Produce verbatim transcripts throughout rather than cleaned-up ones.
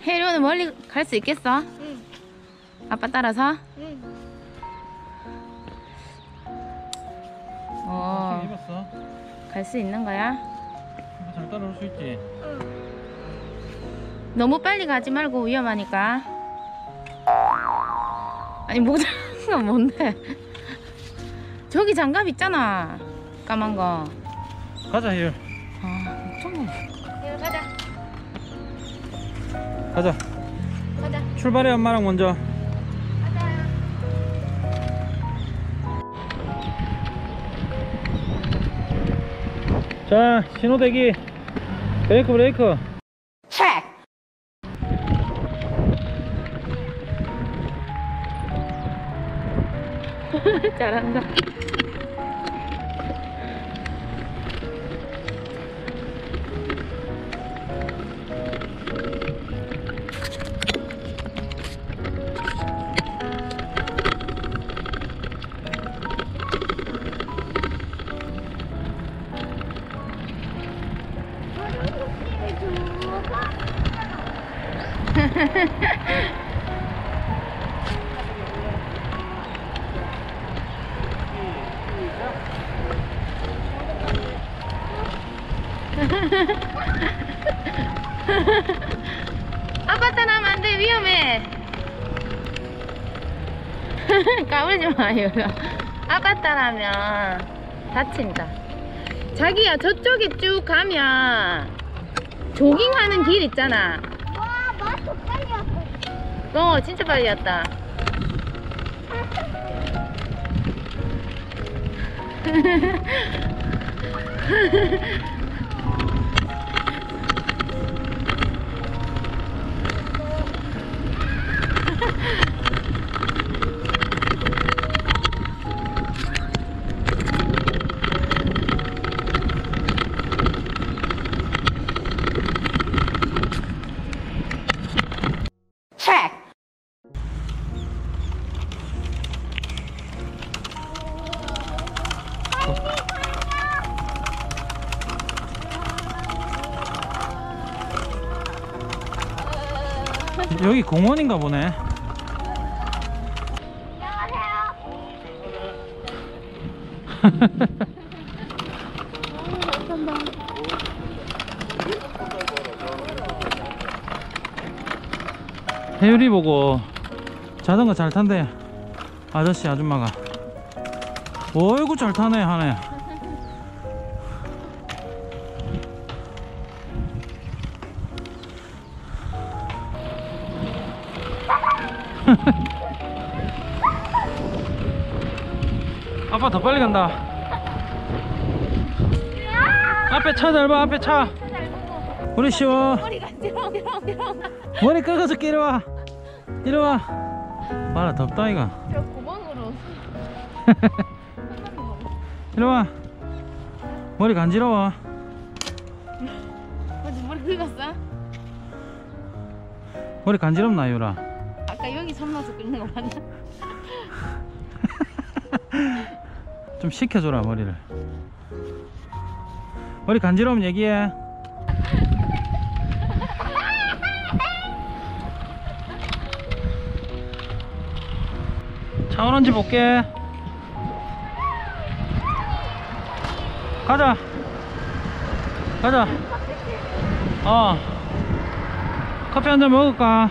혜리는 멀리 갈 수 있겠어? 응. 아빠 따라서? 응. 어. 입었어? 갈 수 있는 거야? 잘 따라올 수 있지? 응. 너무 빨리 가지 말고 위험하니까. 아니 모자가 뭔데? 저기 장갑 있잖아. 까만 거. 가자 혜율. 아, 엄청. 혜율 가자. 가자. 가자. 출발해 엄마랑 먼저. 가자. 자 신호대기. 브레이크 브레이크. 체크. 잘한다. 아빠 따라하면 안 돼. 위험해. 까불지 마, 유라. 아빠 따라하면 다친다. 자기야, 저쪽에 쭉 가면 조깅하는 길 있잖아. 와, 맛도 빨리 왔어. 어, 진짜 빨리 왔다. 여기 공원인가 보네. 혜율이 보고 자전거 잘 탄대. 아저씨 아줌마가. 어이구 잘 타네 하네. 아빠 더 빨리 간다. 앞에 차 잘 봐. 앞에 차. 우리 쉬워. 머리 간지러워. 머리 깎아서 이리 와. 이리 와. 봐라 덥다 이가. 저 구멍으로. 이리 와. 머리 간지러워. 어디 머리 긁었어? 머리 간지럽나 유라? 아까 여기 손 넣어서 긁는 거 봤나? 좀 식혀줘라 머리를. 머리 간지러우면 얘기해. 차 오는지 볼게. 가자 가자. 어 커피 한잔 먹을까?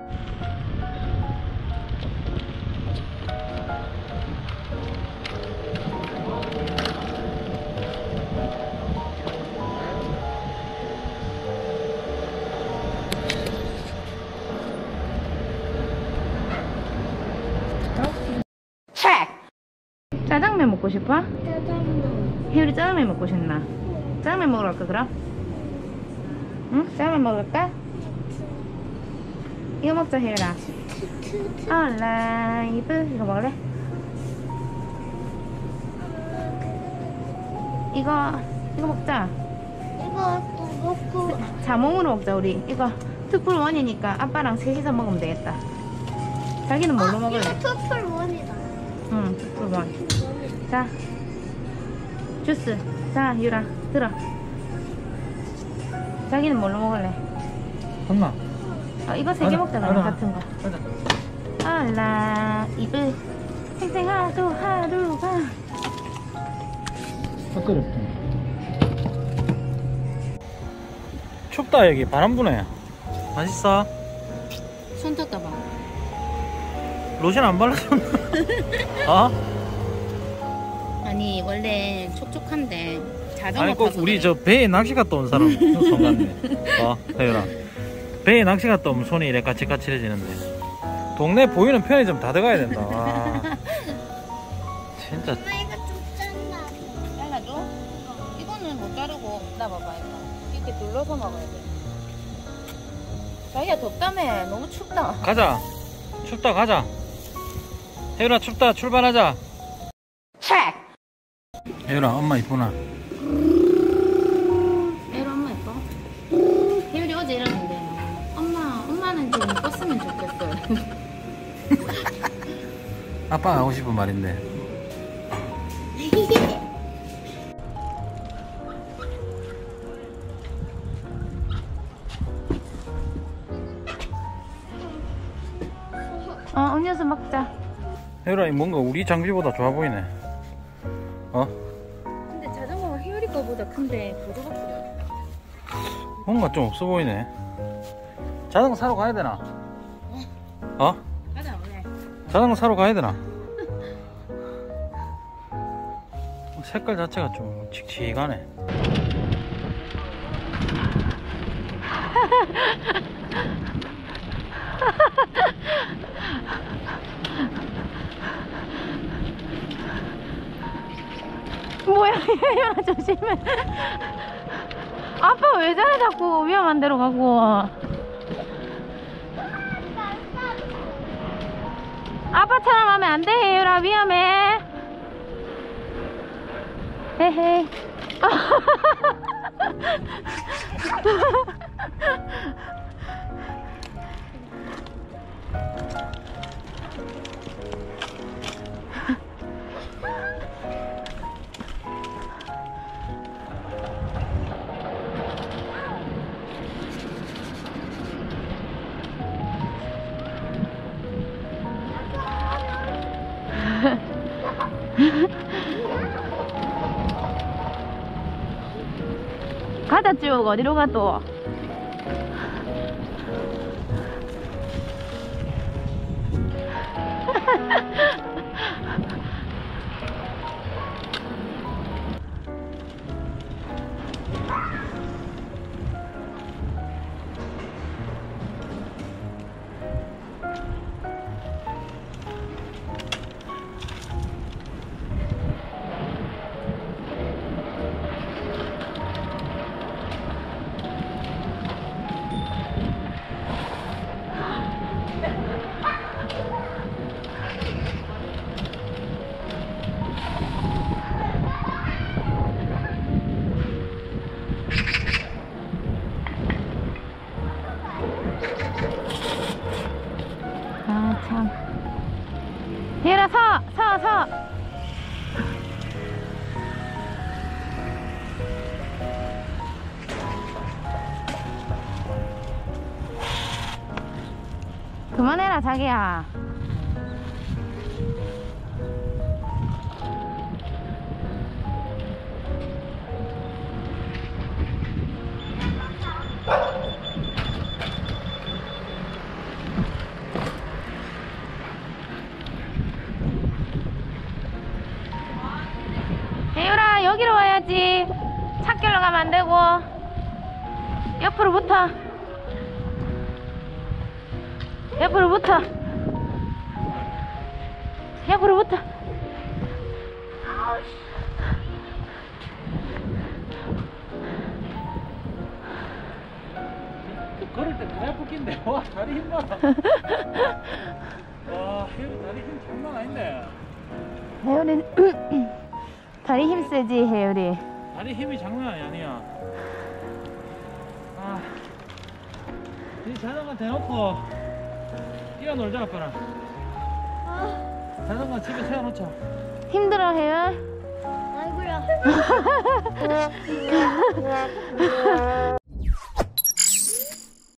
짜장면 먹고 싶어? 짜장면. 혜율이 짜장면 먹고 싶나? 짜장면 먹으러 갈까 그럼? 응? 짜장면 먹을까? 이거 먹자 혜율아. 얼라이브 이거 먹을래? 이거 이거 먹자. 이거 또 먹고. 자몽으로 먹자 우리. 이거 투풀원이니까 아빠랑 셋이서 먹으면 되겠다. 자기는 뭘로 아, 먹을래? 이거 투풀 원이다. 응, 투풀원. 자, 주스. 자, 유라 들어. 자기는 뭘로 먹을래? 엄마 어, 이거 세 개 먹자 그러면 가자. 같은 거. 가자. 알라 입을 생생하도 하루가. 헛그릇. 춥다 여기 바람 부네. 맛있어? 손 떴다 봐. 로션 안 발랐었나? 어? 아니 원래 촉촉한데 자전거 아니 꼭 타서 우리 그래. 저 배에 낚시 갔다 온 사람 손 같네. 어, 혜율아. 배에 낚시 갔다 오면 손이 이래 까칠까칠해지는데. 동네 보이는 편의점 다 들어가야 된다. 와. 진짜. 엄마 이거 좀 짠다. 잘라줘? 이거는 못 자르고 나 봐봐 이거 이렇게 눌러서 먹어야 돼. 자기야 덥다며 너무 춥다. 가자. 춥다 가자. 혜율아 춥다 출발하자. 책! 혜율아 엄마 이쁘나? 애로 엄마 예뻐? 혜율이 어제 이러는데 엄마 엄마는 좀 이뻤으면 좋겠어요. 아빠가 하고 싶은 말인데. 어 음료수 먹자. 혜율아 뭔가 우리 장비보다 좋아 보이네. 어? 근데 자전거가 혜율이 거보다 큰데 부드럽고. 뭔가 좀 없어 보이네. 자전거 사러 가야 되나? 어? 가자 원래. 자전거 사러 가야 되나? 색깔 자체가 좀 칙칙하네. 뭐야 혜율아 조심해. 아빠 왜 저래 자꾸 위험한 데로 가고. 아빠처럼 하면 안 돼 혜율아 위험해. 헤헤. 가자 쭉 어디로 가 또. 아 참. 얘라 서! 서! 서! 그만해라 자기야. 혜율아 여기로 와야지. 찾길로 가면 안 되고 옆으로 붙어. 옆으로 붙어. 옆으로 붙어. 걸을 때 다리 아프긴데. 와 다리 힘 봐라. 와 혜율이 다리 힘 장난 아닌데. 혜율이 다리 힘 세지 혜율이. 다리 힘이 장난이 아니야. 아, 이 자전거 대놓고 뛰어놀자 아빠랑. 자전거 집에 세워놓자. 힘들어 혜율? 아이고야.